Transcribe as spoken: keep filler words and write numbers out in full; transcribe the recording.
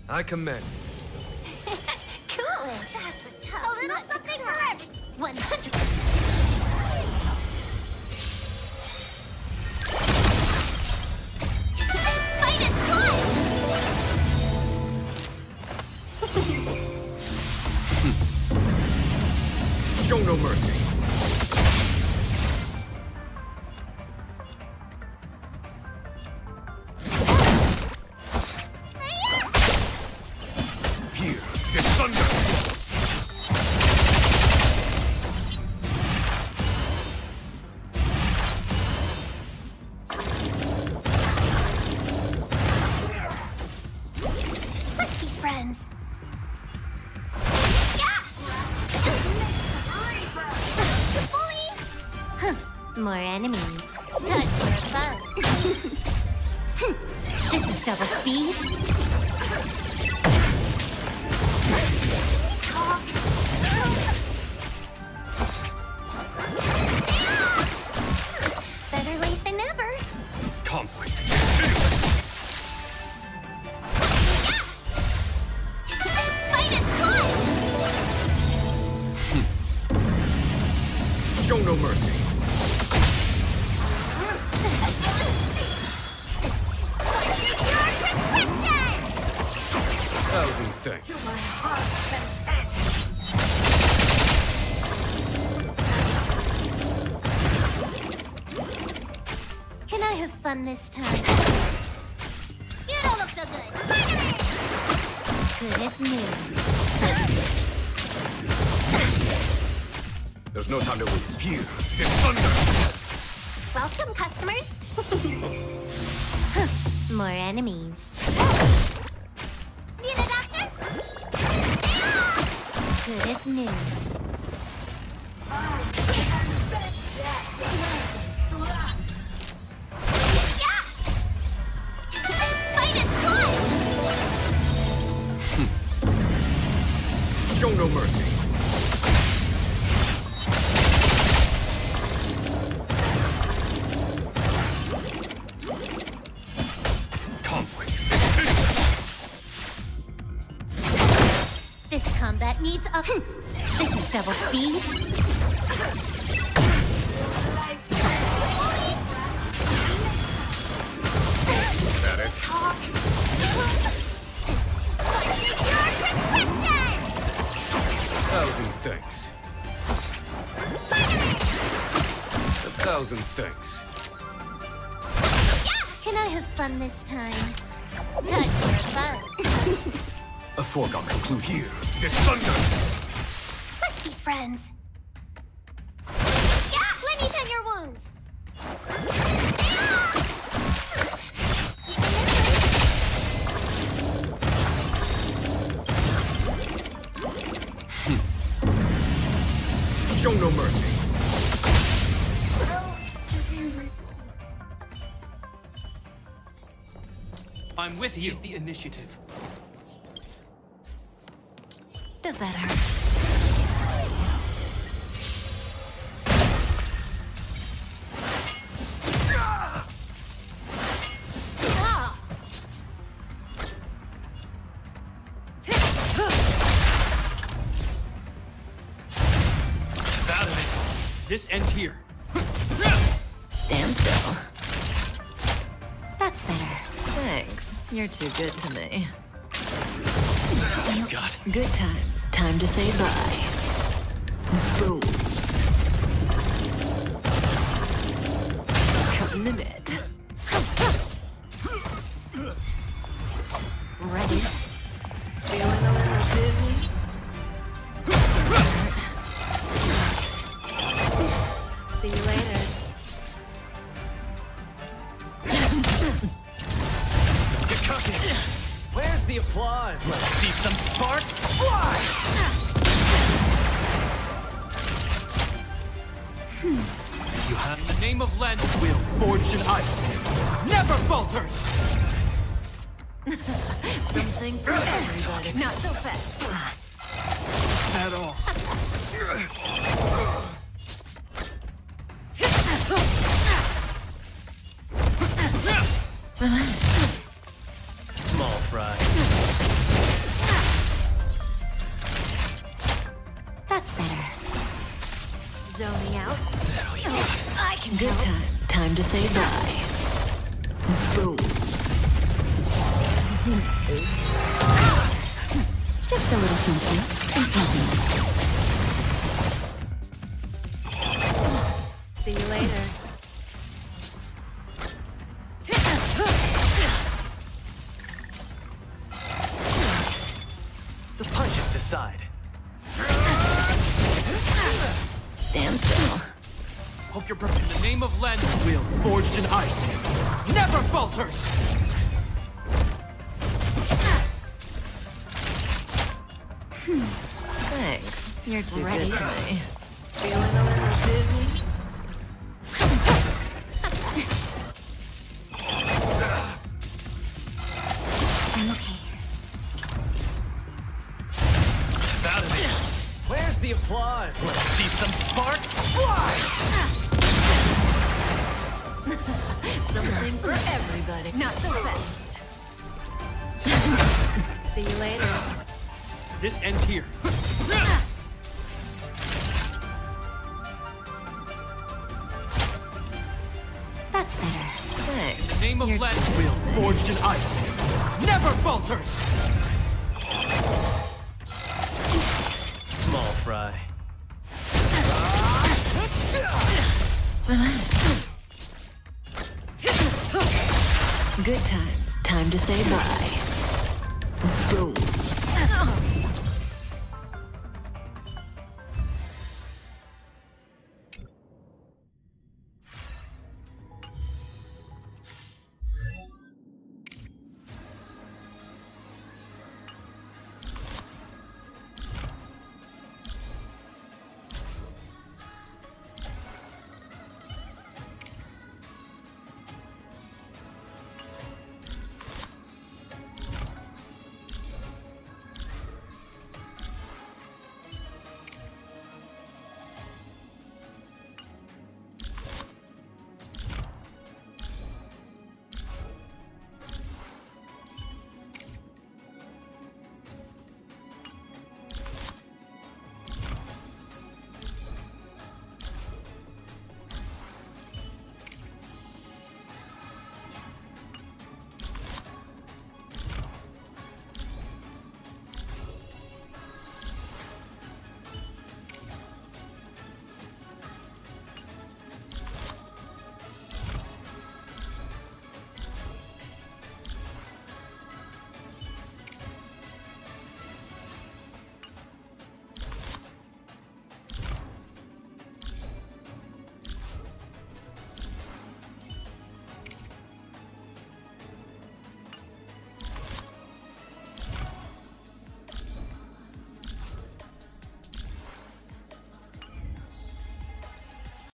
I commend. Cool. That's a tough. A little something for Rick. One hundred. Fight is fun. Show no mercy. More enemies. Time for a fun. This is double speed. Better late than never. Conflict. Fight is fun. Show no mercy. Thousand thanks. To my heart's content. Can I have fun this time? You don't look so good. Finally! Good as new. There's no time to lose. Here, it's thunder. Welcome, customers. More enemies. Need a doctor? Good as new. Fight is fun. Show no mercy. Combat needs a... This is double speed. Is that it? Thousand thanks. A thousand thanks. Can I have fun this time? Time for fun. A foregone conclude here. It's thunder! Let's be friends. Yeah! Let me tend your wounds. Show no mercy. I'm with you. Use the initiative. Does that hurt? Out of it. This ends here. Stand still. That's better. Thanks. You're too good to me. You got it. Good times. Time to say bye. Boom. Cutting the net. Ready? Feeling a little dizzy? See you later. Get cocky. Where's the applause? Let's see some sparks fly! You have in the name of Len, will forged in ice. Never falters! Something for everybody. Not so fast. At all. Small fry. can Good help. times. Time to say bye. Boom. Just a little something. See you later. The punches decide. Stand still. Hope you're prepared. In the name of Len, will forged in ice never falters. Thanks. You're too Ready? good to me. Feeling a little dizzy? I'm okay. About it. Where's the applause? Let's see some sparks fly! Something for everybody. Not so fast. See you later. This ends here. That's better. Thanks. In the name of Len, will forged in ice never falters. Small fry. Good times. Time to say bye. Boom.